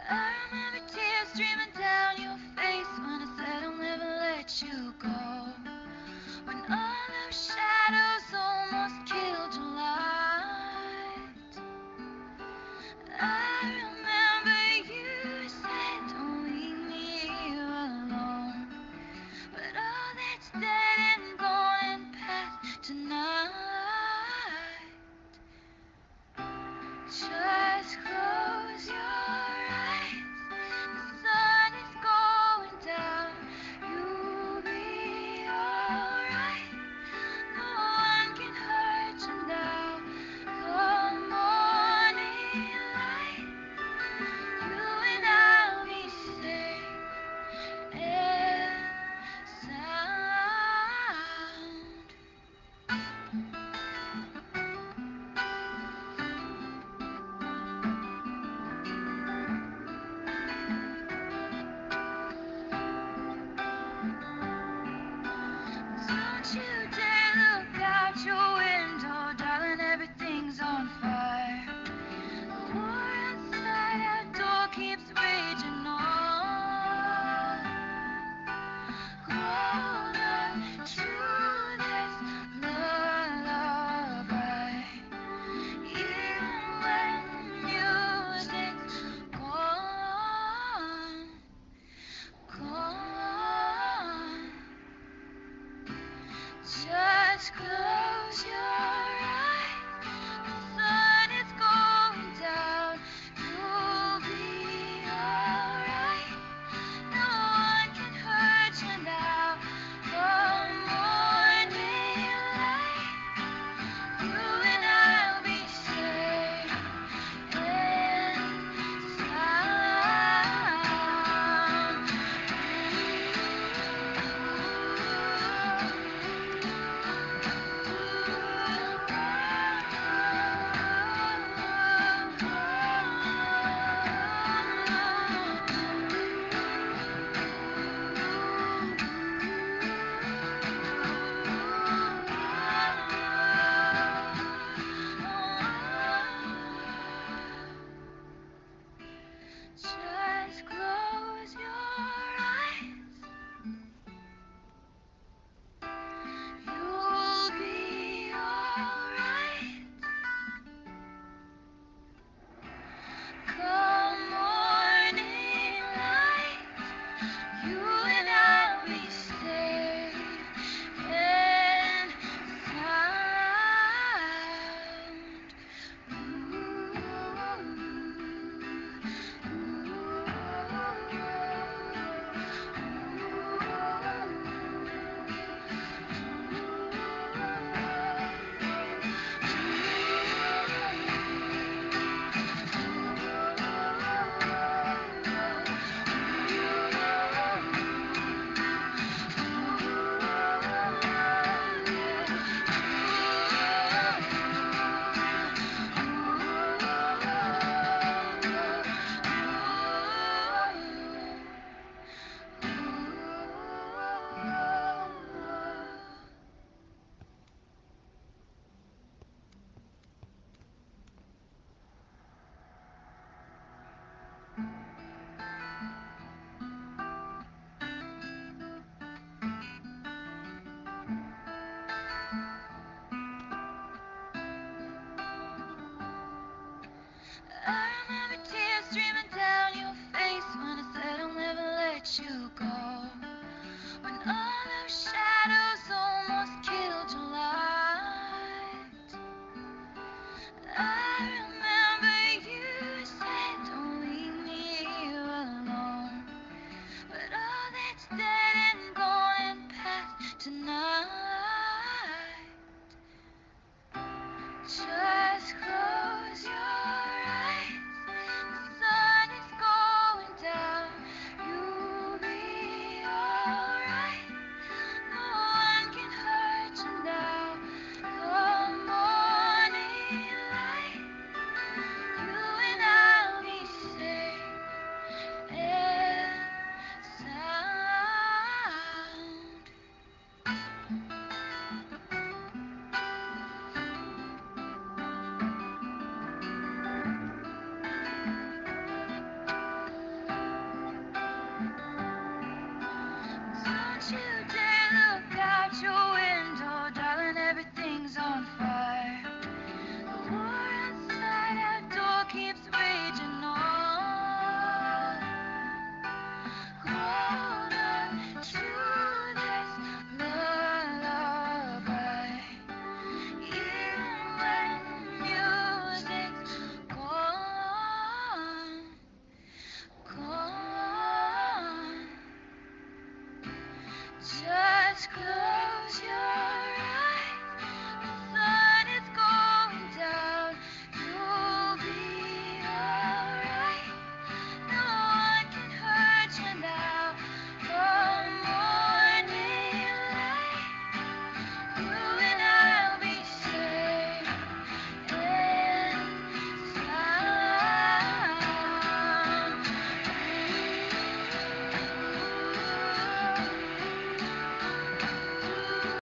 I remember tears streaming down your face when I said I'll never let you go. When all those shadows almost killed your light. I remember you said don't leave me here alone. But all that's dead and gone and past tonight. Just close your eyes. The sun is going down. You'll be alright. No one can hurt you now. Come morning light. You and I'll be safe and sound. Don't you dare look out your window, darling, everything's on fire. The war outside our door keeps raging on. Hold on to this lullaby, even when the music's gone, gone. Just close your eyes. The sun is going down. You'll be alright. No one can hurt you now. Come morning light. You and I'll be safe and just close your eyes. You'll be alright. Come morning light. You and I'll be safe and I remember tears streaming down your face when I said I'll never let you go. When all those shadows almost killed your light.